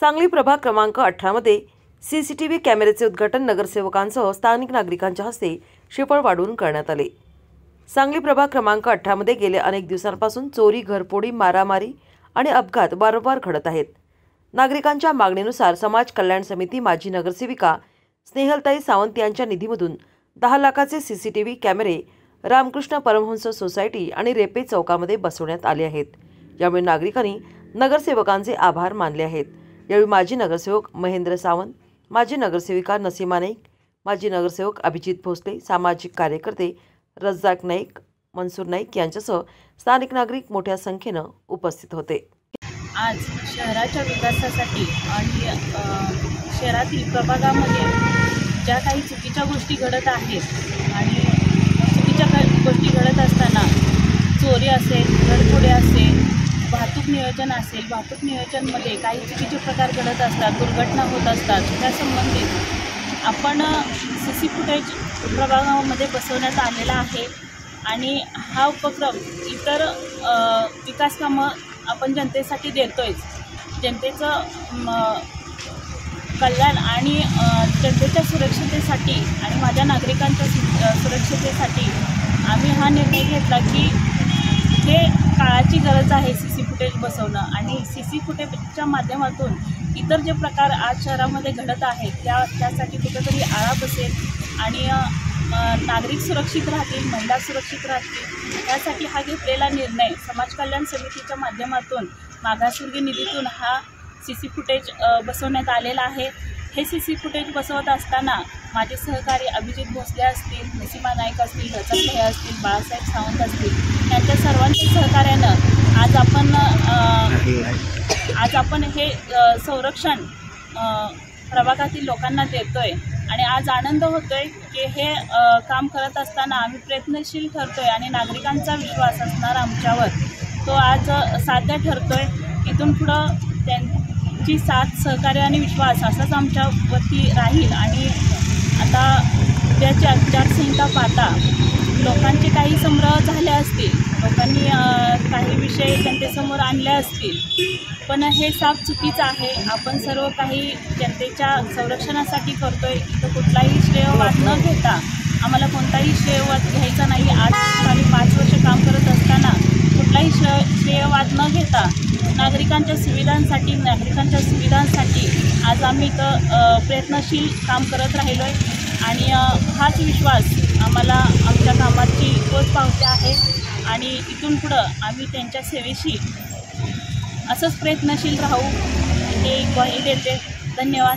सांगली प्रभाग क्रमांक 18 मध्ये सीसीटीव्ही कॅमेऱ्याचे उद्घाटन नगरसेवकांसह स्थानिक नागरिकांच्या हस्ते श्रीफळ वाढवून करण्यात आले। सांगली प्रभाग क्रमांक 18 मध्ये गेल्या अनेक दिवसांपासून चोरी, घरफोडी, मारामारी आणि अपघात वारंवार घडत आहेत। नागरिकांच्या मागणीनुसार समाज कल्याण समिती माजी नगरसेविका स्नेहलताई सावंत यांच्या निधीमधून 10 लाखाचे सीसीटीव्ही कॅमेरे रामकृष्ण परमहंस सोसायटी आणि रेपे चौकामध्ये बसवण्यात आले आहेत। यामुळे नागरिकांनी नगरसेवकांचे आभार मानले आहेत। यावेळी माजी नगरसेवक महेंद्र सावंत, माजी नगरसेविका नसीमा नाईक, माजी नगरसेवक अभिजित भोसले, सामाजिक कार्यकर्ते रज्जाक नाईक, मनसूर नाईक यांच्यासह स्थानिक नागरिक मोठ्या संख्येने उपस्थित होते। आज शहराच्या विकासासाठी आणि शहरातील प्रभागामध्ये ज्या काही चुकीच्या गोष्टी घडत आहेत आणि चुकीच्या गोष्टी घडत असताना चोरी असेल, घरफोडी असेल, वाहतूक नियोजन असेल, वाहतूक नियोजनमध्ये काही चुकीचे प्रकार घडत असतात, दुर्घटना होत असतात, त्या संबंधित आपण सीसी फुटेज प्रभागामध्ये बसवण्यात आलेला आहे। आणि हा उपक्रम इतर विकास कामं आपण जनतेसाठी देतोय। जनतेचं कल्याण आणि जनतेच्या सुरक्षिततेसाठी आणि माझ्या नागरिकांच्या सुरक्षिततेसाठी आम्ही हा निर्णय घेतला की हे काळाची गरज आहे सीसी फुटेज बसवणं। आणि सीसी फुटेजच्या माध्यमातून इतर जे प्रकार आज शहरामध्ये घडत आहेत त्यासाठी कुठेतरी आळा बसेल आणि नागरिक सुरक्षित राहतील, महिला सुरक्षित राहतील। यासाठी हा घेतलेला निर्णय समाज कल्याण समितीच्या माध्यमातून मागासवर्गीय निधीतून हा सीसी फुटेज बसवण्यात आलेला आहे। हे सीसी फुटेज बसवत असताना माझे सहकारी अभिजित भोसले असतील, नसीमा नाईक असतील, रज्जाक भैया असतील, बाळासाहेब सावंत असतील, यांच्या सर्वांच्या सहकार्यानं आज आपण हे संरक्षण प्रभागातील लोकांना देतोय। आणि आज आनंद होतोय की हे काम करत असताना आम्ही प्रयत्नशील ठरतोय आणि नागरिकांचा विश्वास असणार आमच्यावर तो आज साध्य ठरतोय। इथून पुढं त्यांची साथ, सहकार्य आणि विश्वास असाच आमच्यावरती राहील। आणि आता उद्याची आचारसंहिता पाहता लोकांचे काही संग्रह झाले असतील, लोकांनी काही विषय जनतेसमोर आणले असतील, पण हे साफ चुकीचं आहे। आपण सर्व काही जनतेच्या संरक्षणासाठी करतोय। इथं कुठलाही श्रेयवाद न घेता, आम्हाला कोणताही श्रेयवाद घ्यायचा नाही। आज आम्ही 5 वर्ष काम करत असताना कुठलाही श्रेयवाद न घेता नागरिकांच्या सुविधांसाठी आज आम्ही इथं प्रयत्नशील काम करत राहिलो आहे। आणि हाच विश्वास आम्हाला आमच्या कामाची पोच पावते आहे आणि इथून पुढं आम्ही त्यांच्या सेवेशी असंच प्रयत्नशील राहू हे ग्वाही देते। धन्यवाद।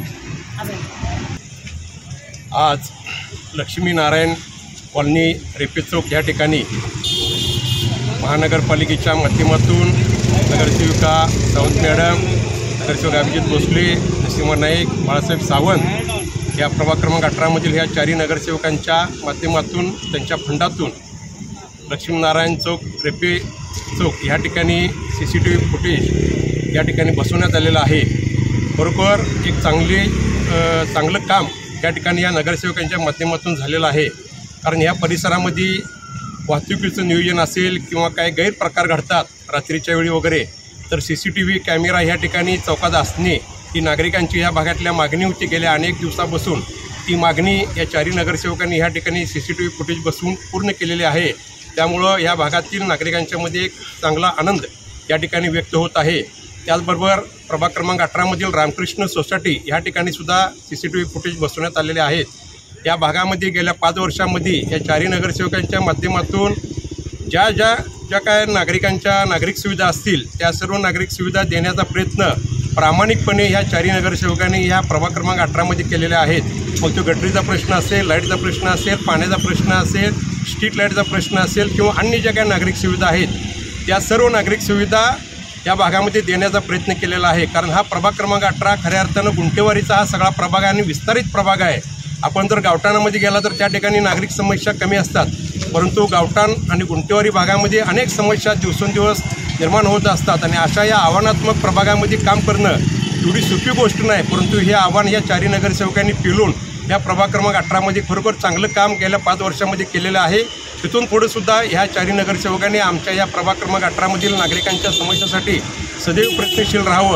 आज लक्ष्मीनारायण कॉलनी रेपे चौक या ठिकाणी महानगरपालिकेच्या माध्यमातून नगरसेविका सावंत मॅडम, नगरसेवक अभिजित भोसले, नसीमा नाईक, बाळासाहेब सावंत या प्रभाग क्रमांक 18 मधील ह्या 4 नगरसेवकांच्या माध्यमातून त्यांच्या फंडातून लक्ष्मीनारायण चौक, रेपे चौक या ठिकाणी सीसीटीव्ही फुटेज या ठिकाणी बसवण्यात आलेलं आहे। बरोबर एक चांगलं काम या ठिकाणी या नगरसेवकांच्या माध्यमातून झालेलं आहे। कारण ह्या परिसरामध्ये वाहतुकीचं नियोजन असेल किंवा काही गैरप्रकार घडतात रात्रीच्या वेळी वगैरे, तर सीसीटीव्ही कॅमेरा ह्या ठिकाणी चौकात असणे ही नागरिकांची या भागातल्या मागणी होती। गेल्या अनेक दिवसापासून ती मागणी या 4 नगरसेवकांनी ह्या ठिकाणी सीसीटीव्ही फुटेज बसवून पूर्ण केलेले आहे। त्यामुळं या भागातील नागरिकांच्यामध्ये एक चांगला आनंद या ठिकाणी व्यक्त होत आहे। त्याचबरोबर प्रभाग क्रमांक 18 मधील रामकृष्ण सोसायटी या ठिकाणी सुद्धा सीसीटीव्ही फुटेज बसवण्यात आलेले आहेत। या भागामध्ये गेल्या 5 वर्षांमध्ये या 4 नगरसेवकांच्या माध्यमातून ज्या काय नागरिक सुविधा असतील त्या सर्व नागरिक सुविधा देण्याचा प्रयत्न प्रामाणिकपणे ह्या 4 नगरसेवकांनी ह्या प्रभाग क्रमांक 18 मध्ये केलेले आहेत। मग तो गटरीचा प्रश्न असेल, लाईटचा प्रश्न असेल, पाण्याचा प्रश्न असेल, स्ट्रीट लाईटचा प्रश्न असेल किंवा अन्य ज्या काही नागरिक सुविधा आहेत त्या सर्व नागरिक सुविधा या भागामध्ये देण्याचा प्रयत्न केलेला आहे। कारण हा प्रभाग क्रमांक 18 खऱ्या अर्थानं गुंठेवारीचा हा सगळा प्रभाग आहे आणि विस्तारित प्रभाग आहे। आपण जर गावठाणामध्ये गेला तर त्या ठिकाणी नागरिक समस्या कमी असतात, परंतु गावठाण आणि गुंठेवारी भागामध्ये अनेक समस्या दिवसेंदिवस निर्माण होत असतात। आणि अशा या आव्हानात्मक प्रभागामध्ये काम करणं एवढी सोपी गोष्ट नाही, परंतु हे आव्हान या 4 नगरसेवकांनी पेलून या प्रभाग क्रमांक 18 मध्ये खरोखर चांगलं काम गेल्या 5 वर्षामध्ये केलेलं आहे। तिथून पुढे सुद्धा ह्या 4 नगरसेवकांनी आमच्या या प्रभाग क्रमांक 18 मधील नागरिकांच्या समस्यासाठी सदैव प्रयत्नशील राहावं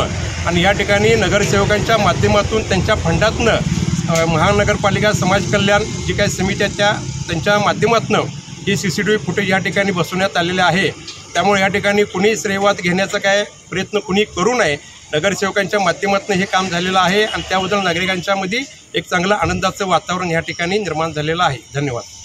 आणि या ठिकाणी नगरसेवकांच्या माध्यमातून त्यांच्या फंडातनं महानगरपालिका समाज कल्याण जी काही समिती आहे त्यांच्या माध्यमातून ही CCTV फुटेज या ठिकाणी बसवण्यात आलेले आहे. त्यामुळे या ठिकाणी कुणी श्रेयवाद घेण्याचा काय प्रयत्न कुणी करू नये. नगरसेवकांच्या माध्यमातून हे काम झालेलं आहे आणि त्याबद्दल नागरिकांच्यामध्ये एक चांगलं आनंदाचं वातावरण या ठिकाणी निर्माण झालेलं आहे. धन्यवाद.